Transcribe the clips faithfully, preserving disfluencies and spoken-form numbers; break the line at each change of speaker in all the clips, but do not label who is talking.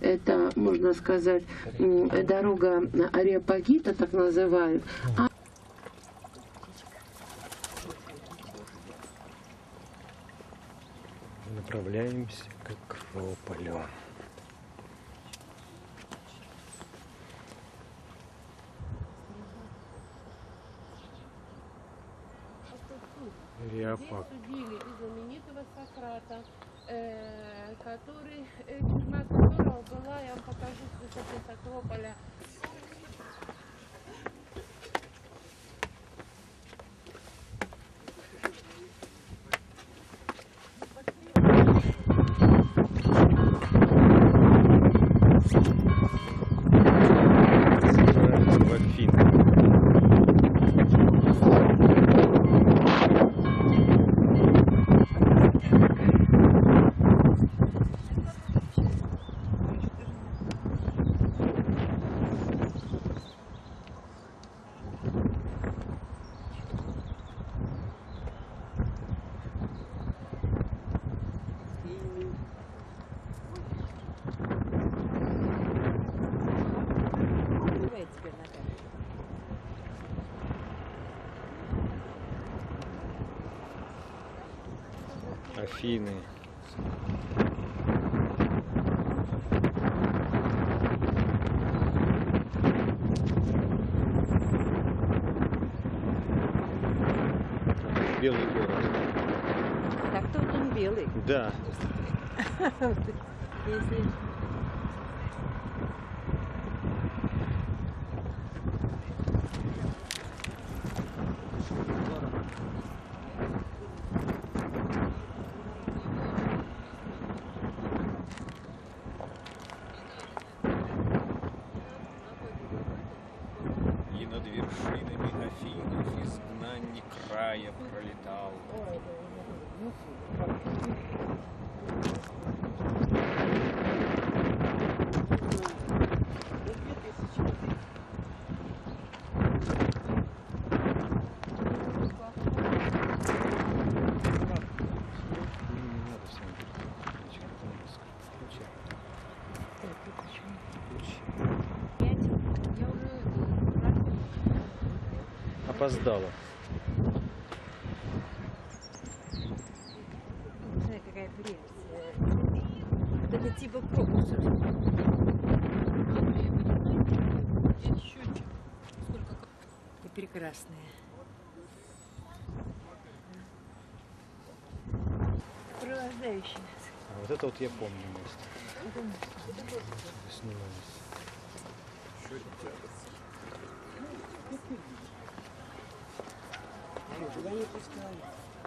это, можно сказать, дорога Ареопагита, так называют. А
направляемся к Акрополю. Ареопаг.
Здесь судили и знаменитого Сократа, э, который, э, тюрьма которого была, я вам покажу с высоты с Акрополя.
Афины. Белый город.
Так тут он белый.
Да.
Если...
И над вершинами Афинов изгнанник края пролетал. Опоздала.
Смотри, какая прелесть. Это типа пропуск. И прекрасные. Сопровождающие нас.
А вот это вот я помню место. Снимались.
Я не пускаю.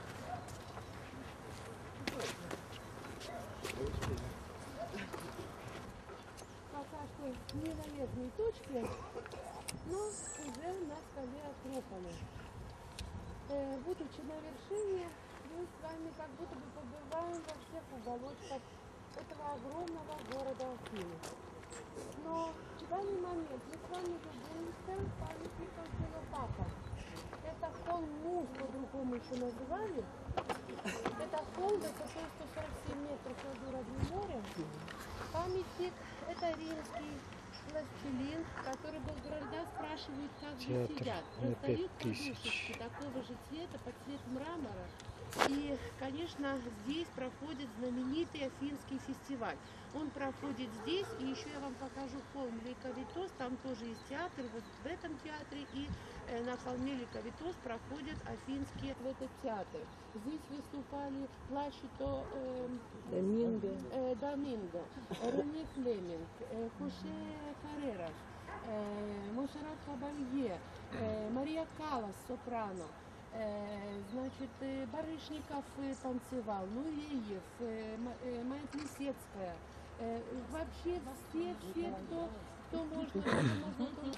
Пока что не на верхней точке, но уже на скале Акрополя. Э, будучи на вершине, мы с вами как будто бы побываем во всех уголочках этого огромного города Афины. Но в данный момент мы с вами любуемся памятником Филопапа. Это холм Мус, по-другому еще называли. Это холм высотой сто сорок семь метров над уровнем моря. Памятник – это римский властелин, который был города, спрашивает, как же
Театр
сидят.
на
Раздают
пять тысяч.
подушечки такого же цвета, под цвет мрамора. И, конечно, здесь проходит знаменитый Афинский фестиваль. Он проходит здесь, и еще я вам покажу холм Лейковитос, там тоже есть театр, вот в этом театре, и э, на холме Лейковитос проходят афинские в этот театр. Здесь выступали Плащито э,
Доминго.
э, Доминго, Рене Флеминг, э, Хоше Каррерас, э, Монсеррат Кабалье, э, Мария Каллас, сопрано. Значит, Барышников танцевал, Нуреев, Майя Плесецкая. Вообще все, все, кто, кто можно, кто можно.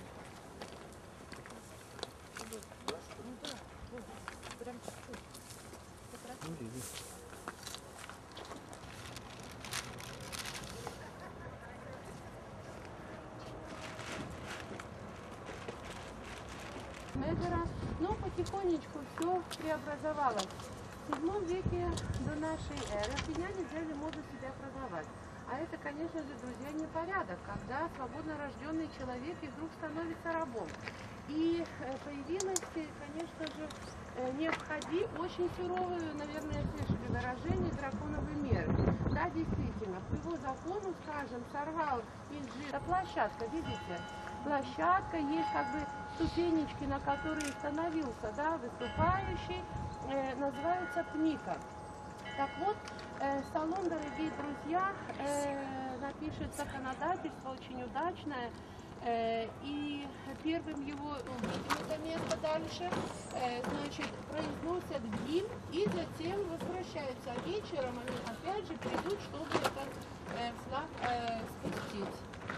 Мезера, но потихонечку все преобразовалось. В седьмом веке до нашей эры афиняне взяли моду себя продавать. А это, конечно же, друзья, непорядок, когда свободно рожденный человек и вдруг становится рабом. И э, появилась, э, конечно же, э, необходим очень суровые, наверное, слышали выражение драконовой меры. Да, действительно, по его закону, скажем, сорвал из жира площадка, видите? Площадка, есть как бы ступенечки, на которые становился, да, выступающий, э, называется пника. Так вот, э, салон, дорогие друзья, э, напишет законодательство очень удачное. Э, и первым его это место дальше, э, значит, произносят гимн и затем возвращаются. А вечером они опять же придут, чтобы этот э, флаг э, спустить.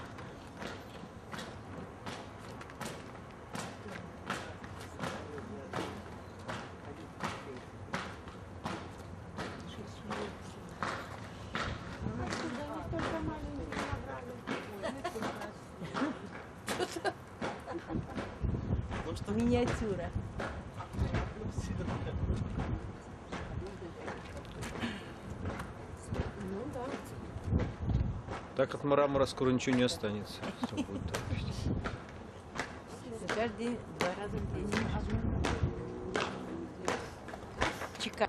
Миниатюра.
Ну да.
Так от мрамора скоро ничего не останется. Всё будет так.
Каждый день, два раза в день. Чека.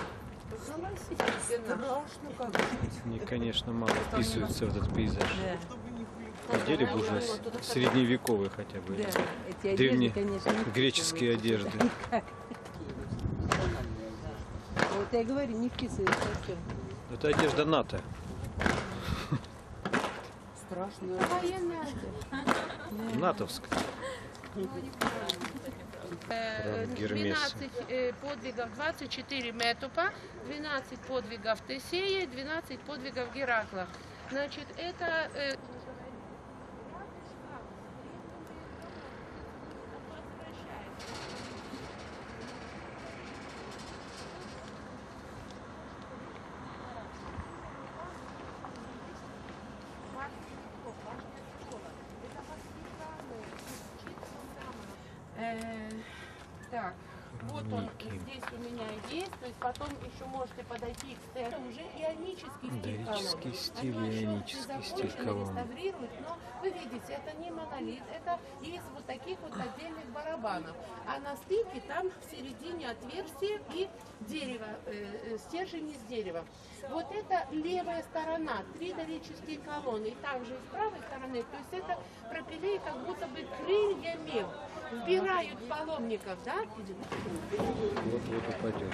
Страшно как.
Мне, конечно, мало вписывается в этот пейзаж.
Да.
На деле бы уже с- средневековый хотя бы.
Да, эти одежды,
Древние
конечно, не
греческие одежды.
вписываются. Вот я и говорю, не вписывается совсем.
Это одежда НАТО.
Страшно.
Военная одежда.
НАТОвская.
Э,
Гермес.
двенадцать э, подвигов, двадцать четыре метупа, двенадцать подвигов Тесея, двенадцать подвигов Геракла. Значит, это... э, Э, так, вот он здесь у меня есть, то есть потом еще можете подойти к стену, уже ионический стиль
Дорический
колонн.
стиль,
Они еще
ионический
не
стиль
закончены,
колонн.
реставрируют, но вы видите, это не монолит, это из вот таких вот отдельных барабанов. А на стыке там в середине отверстие и дерево, э, стержень из дерева. Вот это левая сторона, три дорические колонны. И также с правой стороны, то есть это пропилей как будто бы крыльями вбирают паломников, да?
Вот-вот упадет.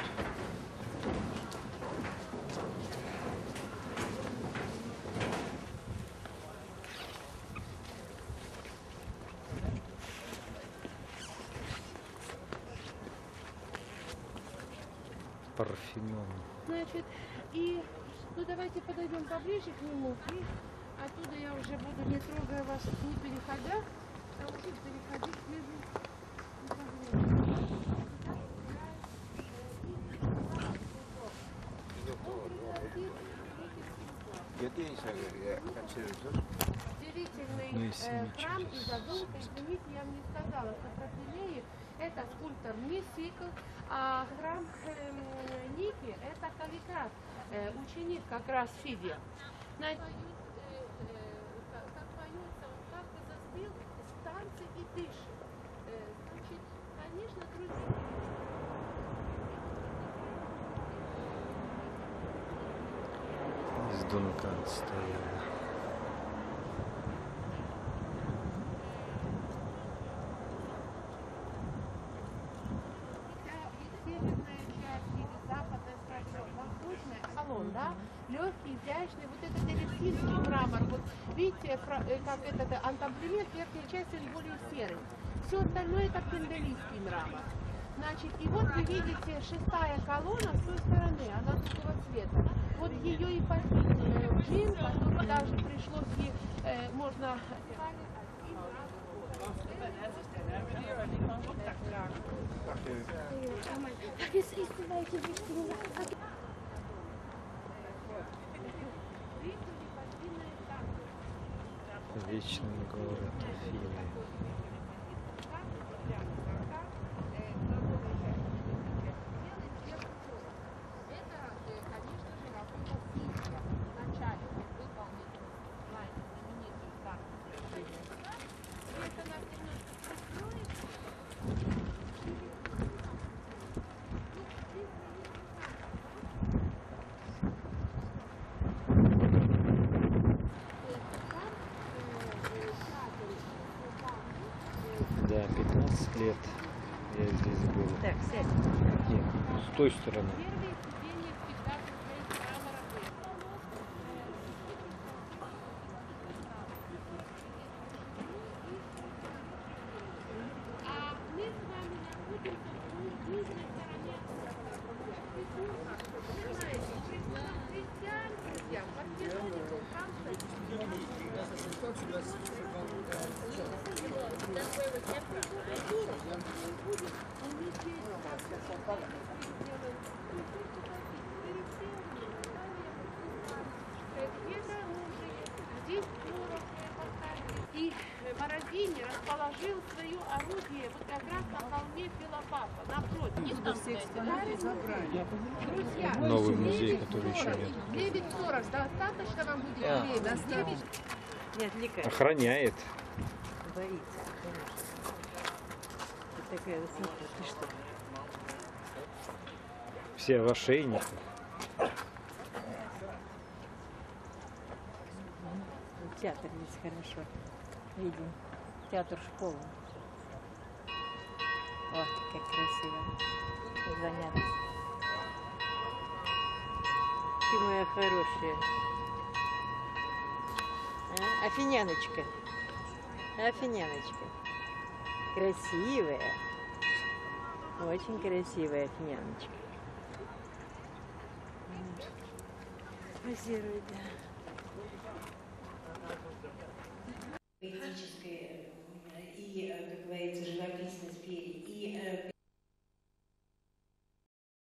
Парфенон.
Значит, и ну давайте подойдем поближе к нему. И оттуда я уже буду, не трогая вас, не переходя, а уже переходить между. Удивительный
Ну и
э,
синий
храм и
через
задумка, извините, я вам не сказала, что Пропилеи это скульптор не Сикл, а храм э, Ники это Каликрат, э, ученик как раз Фидия. Значит, э, э, как поется, он как бы застыл в танце и дышит. Э, значит, конечно, друзья.
Из Дункан стояла.
Северная часть или западная, скажем, восточная, салон, да, легкий, изящный, вот этот эллиптический мрамор, вот видите, фра- э, как этот антамплемент, верхняя часть, он более серый. Все остальное это пенделийский мрамор. Значит, и вот вы видите шестая колонна с той стороны, она другого цвета. Вот ее и подписывает джин, который даже пришлось ей, э, можно...
Вечный город Афины.
Это, конечно же, работа Сильвия, начальник, выполнитель.
лет я здесь был.
Так, сядь.
Нет, с той стороны.
Первые сиденья всегда из мрамора были. А мы с вами находимся в южной стороне. Знаете, приходом христиан, друзья, по Феронику, здесь творог поставили. И Морозини расположил свое орудие вот как раз на холме Филопапа, напротив.
Все экспонаты забрали.
Друзья,
Новый музей, который еще нет.
девять сорок, достаточно вам будет
А.
времени?
Не отвлекай.
Охраняет.
Боится, конечно. Ты такая высокая, ты что?
Все в ошейниках.
Театр здесь хорошо. Видим. Театр школы. О, как красиво. Занятно. Ты моя хорошая. А? Афиняночка. Афиняночка. Красивая. Очень красивая афиняночка. Позирует, да.
Поэтическое и, как говорится, живописность перья, и